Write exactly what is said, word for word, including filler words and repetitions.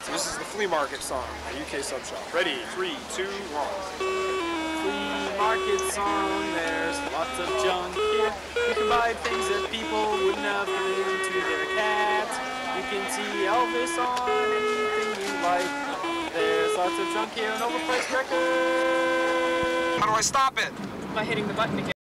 So this is the Flea Market song, a U K sub shop. Ready? Three, two, one. Flea Market song, there's lots of junk here. You can buy things that people wouldn't have given to their cats. You can see Elvis on anything you like. There's lots of junk here and overpriced records. How do I stop it? By hitting the button again.